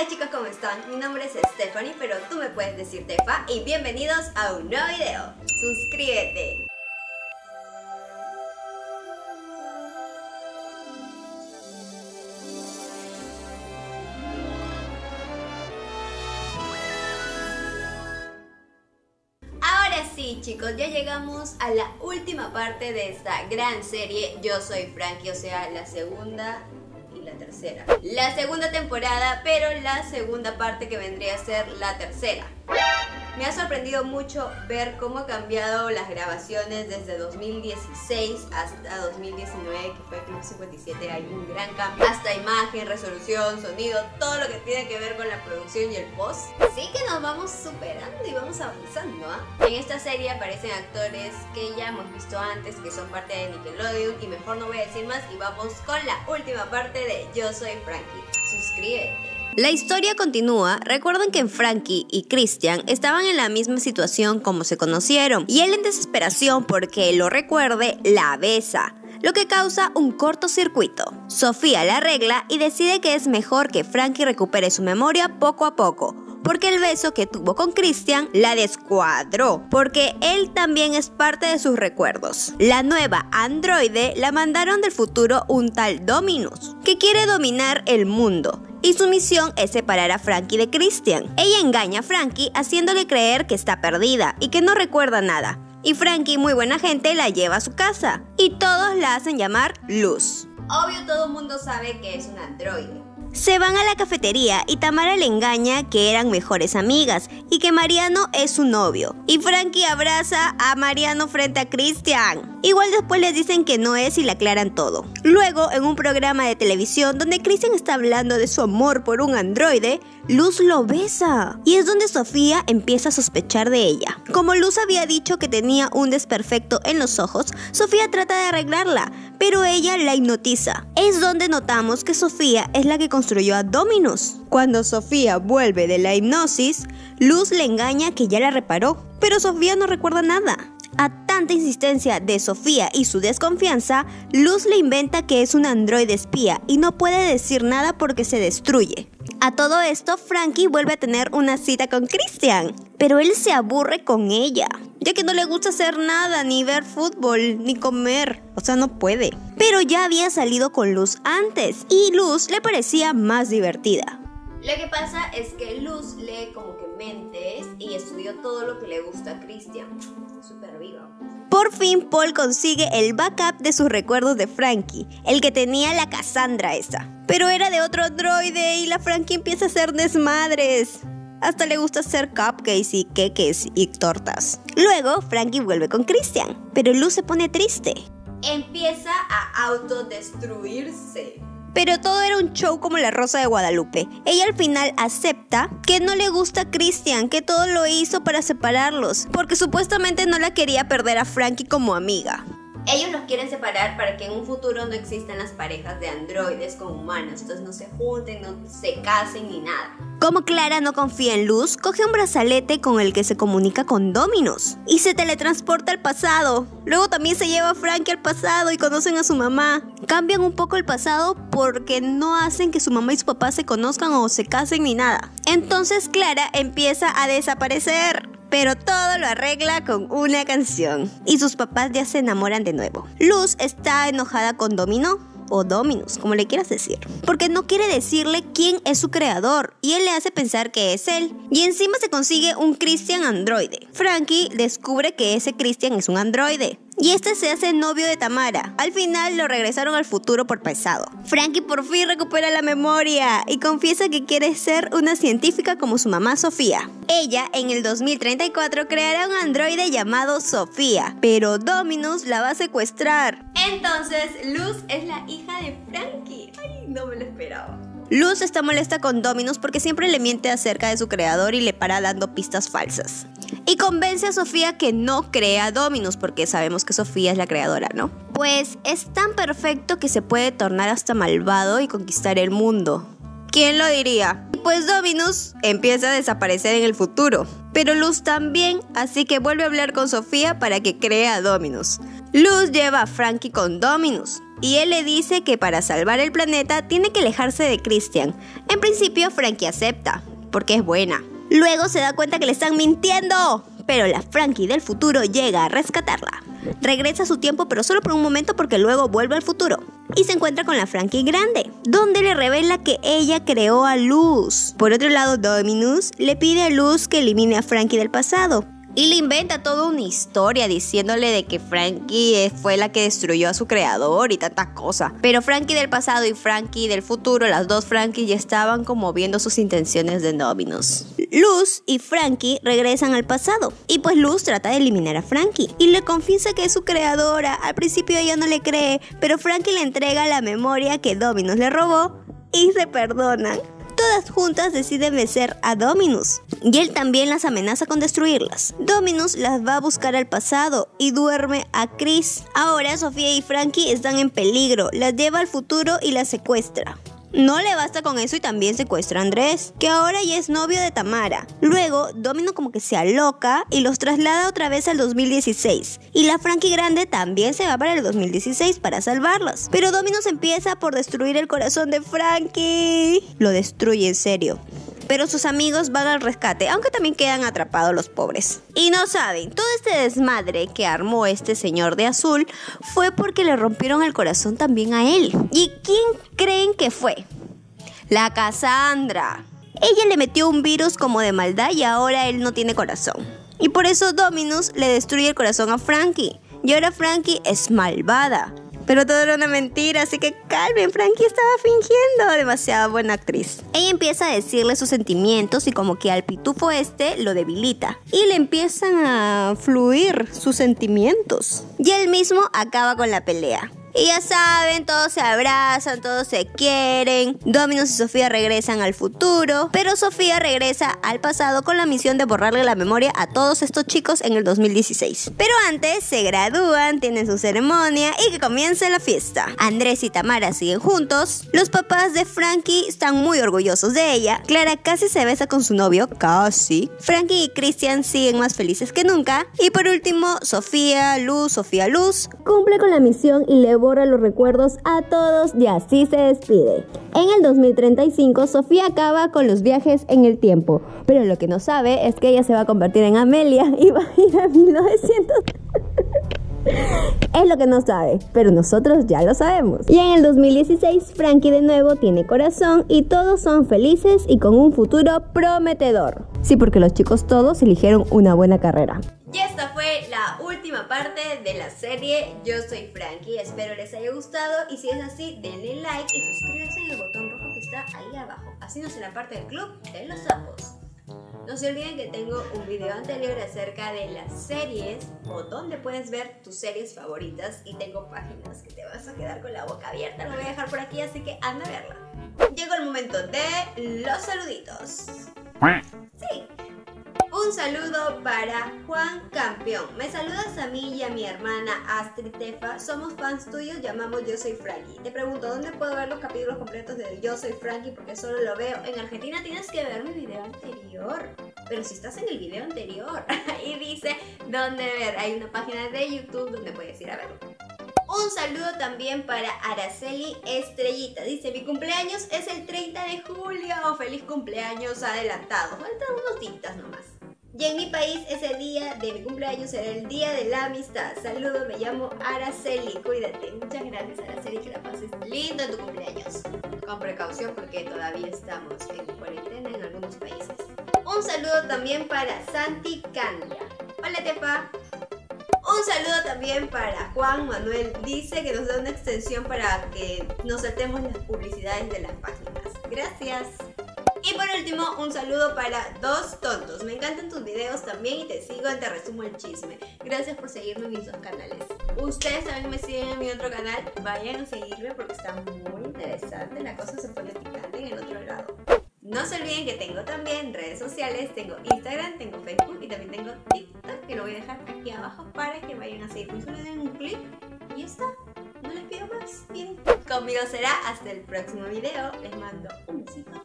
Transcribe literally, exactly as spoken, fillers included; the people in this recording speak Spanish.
Hola chicos, ¿cómo están? Mi nombre es Stephanie, pero tú me puedes decir Tefa, y bienvenidos a un nuevo video. Suscríbete. Ahora sí chicos, ya llegamos a la última parte de esta gran serie Yo Soy Frankie, o sea, la segunda y la tercera. La segunda temporada, pero la segunda parte que vendría a ser la tercera. Me ha sorprendido mucho ver cómo ha cambiado las grabaciones desde dos mil dieciséis hasta dos mil diecinueve, que fue Club cincuenta y siete. Hay un gran cambio, hasta imagen, resolución, sonido, todo lo que tiene que ver con la producción y el post. Así que nos vamos superando y vamos avanzando, ¿eh? En esta serie aparecen actores que ya hemos visto antes, que son parte de Nickelodeon, y mejor no voy a decir más y vamos con la última parte de Yo Soy Frankie. Suscríbete. La historia continúa. Recuerden que Frankie y Christian estaban en la misma situación como se conocieron, y él, en desesperación porque lo recuerde, la besa, lo que causa un cortocircuito. Sofía la arregla y decide que es mejor que Frankie recupere su memoria poco a poco, porque el beso que tuvo con Christian la descuadró, porque él también es parte de sus recuerdos. La nueva androide la mandaron del futuro un tal Dominus, que quiere dominar el mundo, y su misión es separar a Frankie de Christian. Ella engaña a Frankie haciéndole creer que está perdida y que no recuerda nada, y Frankie, muy buena gente, la lleva a su casa, y todos la hacen llamar Luz. Obvio, todo el mundo sabe que es un androide. Se van a la cafetería y Tamara le engaña que eran mejores amigas y que Mariano es su novio. Y Frankie abraza a Mariano frente a Christian. Igual después les dicen que no es y le aclaran todo. Luego, en un programa de televisión donde Christian está hablando de su amor por un androide, Luz lo besa. Y es donde Sofía empieza a sospechar de ella. Como Luz había dicho que tenía un desperfecto en los ojos, Sofía trata de arreglarla, pero ella la hipnotiza. Es donde notamos que Sofía es la que construyó a Dominus. Cuando Sofía vuelve de la hipnosis, Luz le engaña que ya la reparó, pero Sofía no recuerda nada. A tanta insistencia de Sofía y su desconfianza, Luz le inventa que es un androide espía y no puede decir nada porque se destruye. A todo esto, Frankie vuelve a tener una cita con Christian, pero él se aburre con ella, ya que no le gusta hacer nada, ni ver fútbol, ni comer, o sea, no puede. Pero ya había salido con Luz antes, y Luz le parecía más divertida. Lo que pasa es que Luz lee como que mentes y estudió todo lo que le gusta a Christian. Súper viva. Por fin Paul consigue el backup de sus recuerdos de Frankie, el que tenía la Cassandra esa. Pero era de otro androide y la Frankie empieza a hacer desmadres. Hasta le gusta hacer cupcakes y queques y tortas. Luego Frankie vuelve con Christian, pero Luz se pone triste. Empieza a autodestruirse. Pero todo era un show como La Rosa de Guadalupe. Ella al final acepta que no le gusta a Christian, que todo lo hizo para separarlos, porque supuestamente no la quería perder a Frankie como amiga. Ellos los quieren separar para que en un futuro no existan las parejas de androides con humanos, entonces no se junten, no se casen ni nada. Como Clara no confía en Luz, coge un brazalete con el que se comunica con Dominus y se teletransporta al pasado. Luego también se lleva a Frankie al pasado y conocen a su mamá. Cambian un poco el pasado porque no hacen que su mamá y su papá se conozcan o se casen ni nada. Entonces Clara empieza a desaparecer, pero todo lo arregla con una canción, y sus papás ya se enamoran de nuevo. Luz está enojada con Domino, o Dominus, como le quieras decir, porque no quiere decirle quién es su creador, y él le hace pensar que es él. Y encima se consigue un Christian androide. Frankie descubre que ese Christian es un androide, y este se hace novio de Tamara. Al final lo regresaron al futuro por pesado. Frankie por fin recupera la memoria y confiesa que quiere ser una científica como su mamá Sofía. Ella en el dos mil treinta y cuatro creará un androide llamado Sofía, pero Dominus la va a secuestrar. Entonces Luz es la hija de Frankie. Ay, no me lo esperaba. Luz está molesta con Dominus porque siempre le miente acerca de su creador y le para dando pistas falsas. Y convence a Sofía que no crea a Dominus, porque sabemos que Sofía es la creadora, ¿no? Pues es tan perfecto que se puede tornar hasta malvado y conquistar el mundo. ¿Quién lo diría? Pues Dominus empieza a desaparecer en el futuro, pero Luz también, así que vuelve a hablar con Sofía para que cree a Dominus. Luz lleva a Frankie con Dominus, y él le dice que para salvar el planeta tiene que alejarse de Christian. En principio Frankie acepta, porque es buena. Luego se da cuenta que le están mintiendo, pero la Frankie del futuro llega a rescatarla. Regresa a su tiempo, pero solo por un momento porque luego vuelve al futuro. Y se encuentra con la Frankie grande, donde le revela que ella creó a Luz. Por otro lado, Dominus le pide a Luz que elimine a Frankie del pasado. Y le inventa toda una historia diciéndole de que Frankie fue la que destruyó a su creador y tantas cosas. Pero Frankie del pasado y Frankie del futuro, las dos Frankie ya estaban como viendo sus intenciones de Dominus. Luz y Frankie regresan al pasado y pues Luz trata de eliminar a Frankie y le confiesa que es su creadora. Al principio ella no le cree, pero Frankie le entrega la memoria que Dominus le robó y se perdonan. Todas juntas deciden vencer a Dominus y él también las amenaza con destruirlas. Dominus las va a buscar al pasado y duerme a Chris. Ahora Sofía y Frankie están en peligro, las lleva al futuro y las secuestra. No le basta con eso y también secuestra a Andrés, que ahora ya es novio de Tamara. Luego, Domino como que se aloca y los traslada otra vez al dos mil dieciséis. Y la Frankie grande también se va para el dos mil dieciséis para salvarlas. Pero Dominus empieza por destruir el corazón de Frankie. Lo destruye en serio. Pero sus amigos van al rescate, aunque también quedan atrapados los pobres. Y no saben, todo este desmadre que armó este señor de azul fue porque le rompieron el corazón también a él. ¿Y quién creen que fue? La Cassandra. Ella le metió un virus como de maldad y ahora él no tiene corazón. Y por eso Dominus le destruye el corazón a Frankie. Y ahora Frankie es malvada. Pero todo era una mentira, así que calmen, Frankie estaba fingiendo. Demasiada buena actriz. Ella empieza a decirle sus sentimientos y como que al pitufo este lo debilita. Y le empiezan a fluir sus sentimientos. Y él mismo acaba con la pelea. Y ya saben, todos se abrazan, todos se quieren. Dominus y Sofía regresan al futuro, pero Sofía regresa al pasado con la misión de borrarle la memoria a todos estos chicos en el dos mil dieciséis. Pero antes se gradúan, tienen su ceremonia y que comience la fiesta. Andrés y Tamara siguen juntos. Los papás de Frankie están muy orgullosos de ella. Clara casi se besa con su novio, casi. Frankie y Christian siguen más felices que nunca. Y por último, Sofía, Luz, Sofía, Luz cumple con la misión y le borra los recuerdos a todos y así se despide. En el dos mil treinta y cinco, Sofía acaba con los viajes en el tiempo, pero lo que no sabe es que ella se va a convertir en Amelia y va a ir a mil novecientos. Es lo que no sabe, pero nosotros ya lo sabemos. Y en el dos mil dieciséis, Frankie de nuevo tiene corazón y todos son felices y con un futuro prometedor. Sí, porque los chicos todos eligieron una buena carrera. Y esta fue la última parte de la serie Yo Soy Frankie. Espero les haya gustado y si es así, denle like y suscríbanse en el botón rojo que está ahí abajo. Así nos en la parte del club de los sapos. No se olviden que tengo un video anterior acerca de las series o donde puedes ver tus series favoritas y tengo páginas que te vas a quedar con la boca abierta. Lo voy a dejar por aquí, así que anda a verla. Llegó el momento de los saluditos. Sí. Un saludo para Juan Campeón. Me saludas a mí y a mi hermana Astrid Tefa. Somos fans tuyos, llamamos Yo Soy Frankie. Te pregunto, ¿dónde puedo ver los capítulos completos de Yo Soy Frankie? Porque solo lo veo en Argentina. Tienes que ver mi video anterior. Pero si estás en el video anterior, ahí dice dónde ver. Hay una página de YouTube donde puedes ir a verlo. Un saludo también para Araceli Estrellita. Dice, mi cumpleaños es el treinta de julio. Feliz cumpleaños adelantado. Faltan unos días nomás. Y en mi país ese día de mi cumpleaños será el día de la amistad. Saludos, me llamo Araceli. Cuídate. Muchas gracias, Araceli, que la pases lindo en tu cumpleaños. Con precaución porque todavía estamos en cuarentena en algunos países. Un saludo también para Santi Candia. Hola, Tepa. Un saludo también para Juan Manuel. Dice que nos da una extensión para que nos saltemos las publicidades de las páginas. Gracias. Y por último, un saludo para Dos Tontos. Me encantan tus videos también y te sigo en Te Resumo el Chisme. Gracias por seguirme en mis dos canales. Ustedes también me siguen en mi otro canal. Vayan a seguirme porque está muy interesante. La cosa se pone picante en el otro lado. No se olviden que tengo también redes sociales. Tengo Instagram, tengo Facebook y también tengo TikTok, que lo voy a dejar aquí abajo para que vayan a seguirme. Solo den un clic y ya está. No les pido más. Bien. Conmigo será hasta el próximo video. Les mando un besito.